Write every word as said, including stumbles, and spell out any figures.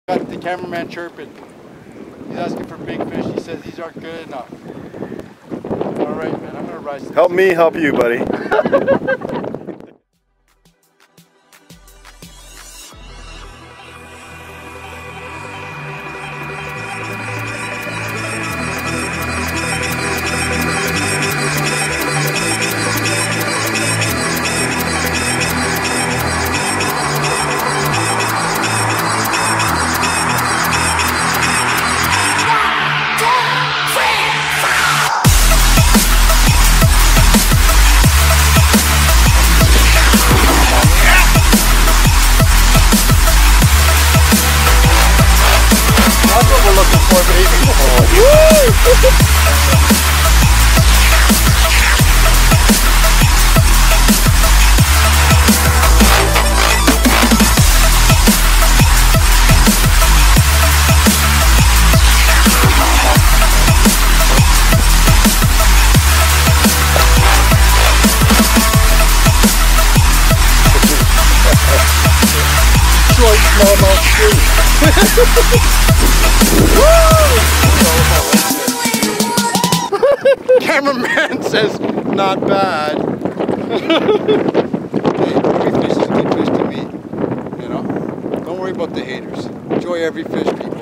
Got the cameraman chirping. He's asking for big fish. He says these aren't good enough. All right, man. I'm gonna rise to Help me help you, buddy. Cameraman says not bad. Hey, every fish is a good fish to me. You know? Don't worry about the haters. Enjoy every fish, people.